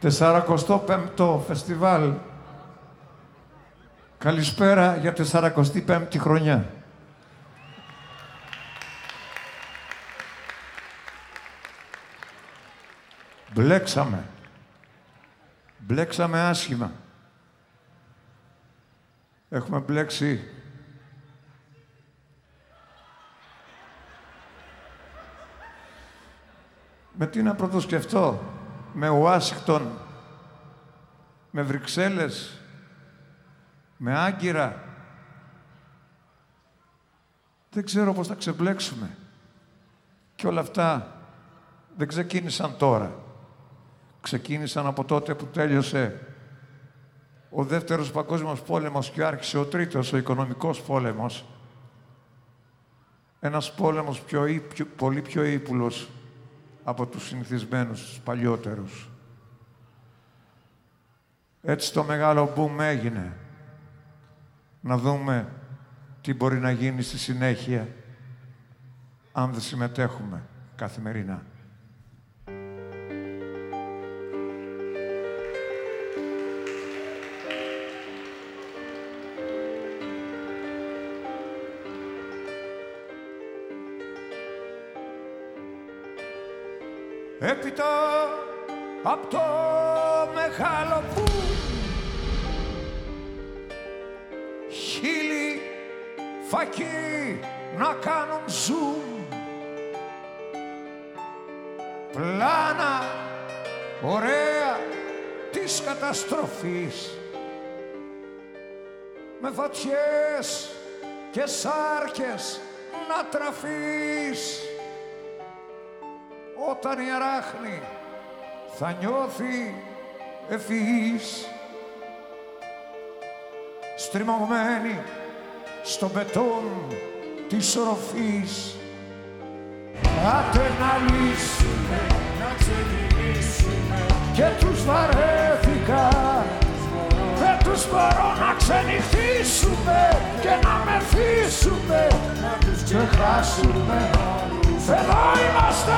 45ο φεστιβάλ. Καλησπέρα για 45η χρονιά. Μπλέξαμε άσχημα. Έχουμε μπλέξει με τι να πρωτοσκεφτώ, με Ουάσιγκτον, με Βρυξέλλες, με Άγκυρα. Δεν ξέρω πώς θα ξεμπλέξουμε. Και όλα αυτά δεν ξεκίνησαν τώρα. Ξεκίνησαν από τότε που τέλειωσε ο Δεύτερος Παγκόσμιος Πόλεμος και άρχισε ο Τρίτος, ο Οικονομικός Πόλεμος. Ένας πόλεμος πολύ πιο ύπουλος από τους συνηθισμένους, τους παλιότερους. Έτσι το μεγάλο boom έγινε. Να δούμε τι μπορεί να γίνει στη συνέχεια αν δεν συμμετέχουμε καθημερινά. Έπειτα απ' το μεγάλο που χίλιοι φακοί να κάνουν zoom, πλάνα ωραία της καταστροφής, με φωτιές και σάρκες να τραφείς. Όταν η αράχνη θα νιώθει ευφυής, στριμωγμένη στο μπετόν της οροφής. Άτε να λύσουμε, να ξεκινήσουμε, και τους βαρέθηκα. Δεν τους μπορώ να ξενυχτήσουμε και να μεθύσουμε, να τους ξεχάσουμε. Εδώ είμαστε!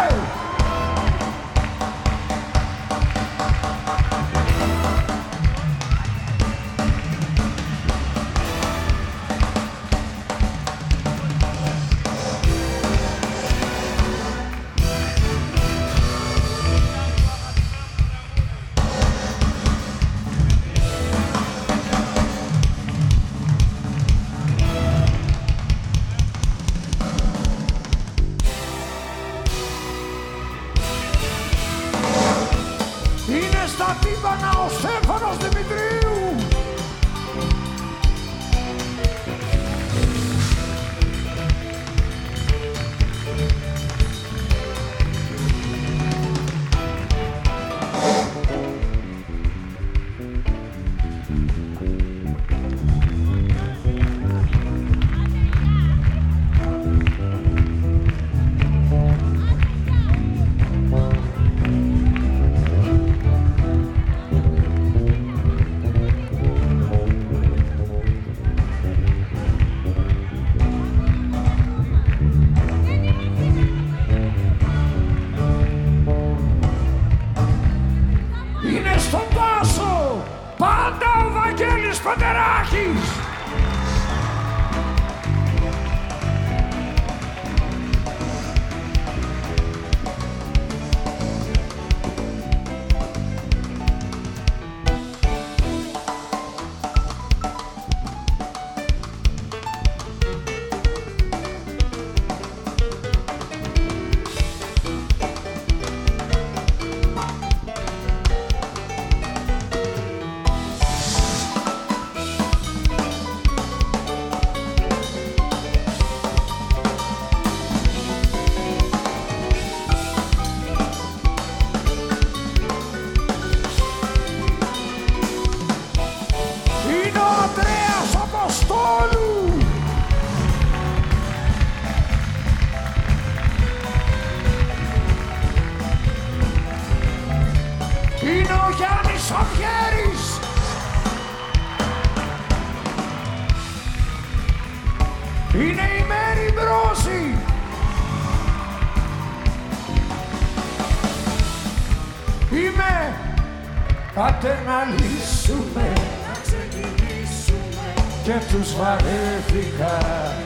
Ο Στέφανος Δημητρίου. Είναι η Μέρη Μπρόση. Είμαι Άντε να λύσουμε, να ξεκινήσουμε και τους βαρέθηκα.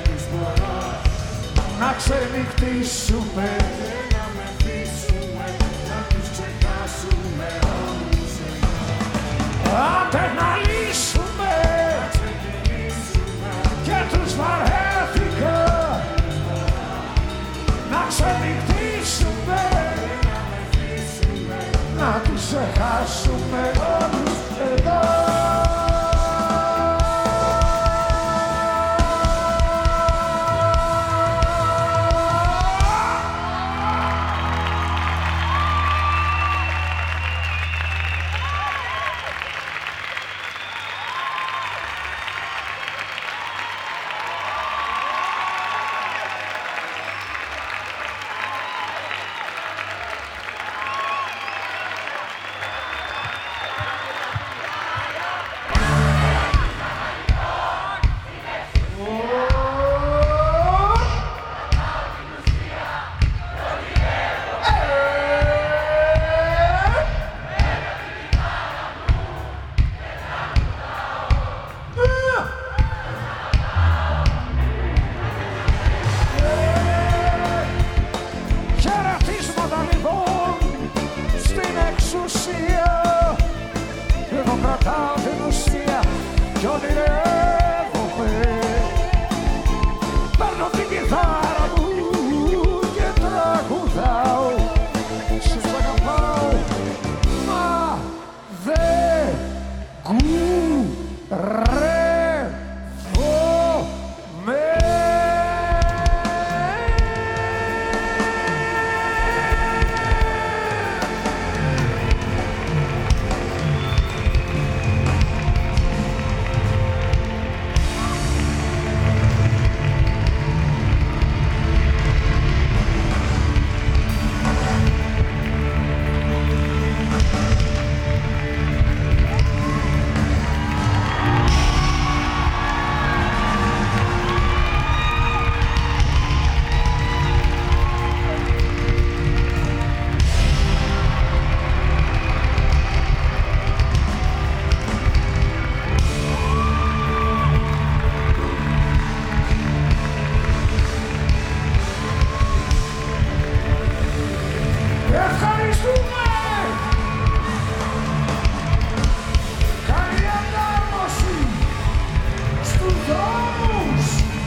Να ξενυχτήσουμε και να μεθύσουμε, να τους ξεχάσουμε όλους εμάς. άντε να λύσουμε Να ξεκινήσουμε και τους βαρέθηκα. Να ξενυχτήσουμε, και να μεθύσουμε, να τους ξεχάσουμε όλους εδώ. Χαιρετίσματα λοιπόν στην εξουσία. Εγώ κρατάω την ουσία κι ονειρεύομαι. Παίρνω την κιθάρα μου και τραγουδάω. Σας αγαπάω, μα δεν κουρεύομαι. Ευχαριστούμε! Καλή αντάμωση στους δρόμους.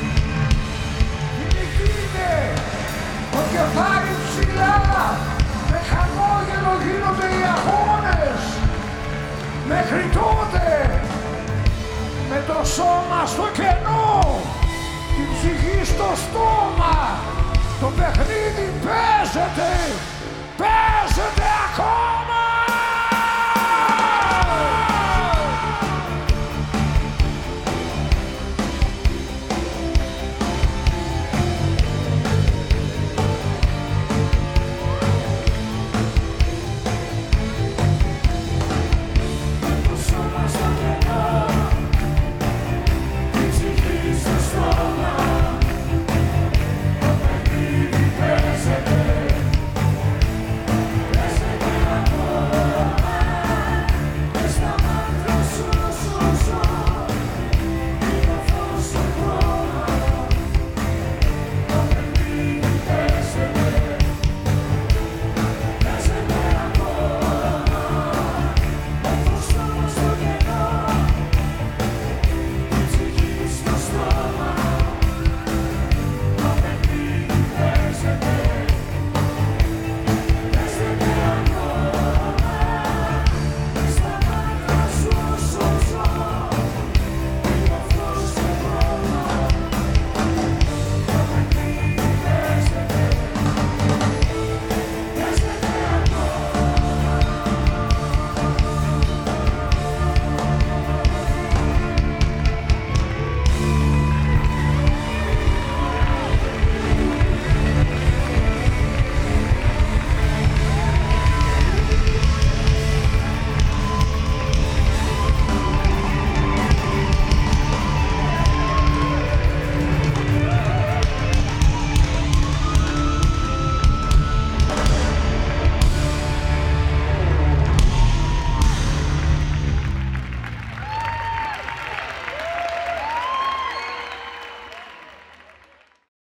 Κινηθείτε το κεφάλι ψηλά. Με χαμόγελο γίνονται οι αγώνες. Μέχρι τότε με το σώμα στο κενό, την ψυχή στο στόμα, το παιχνίδι παίζεται.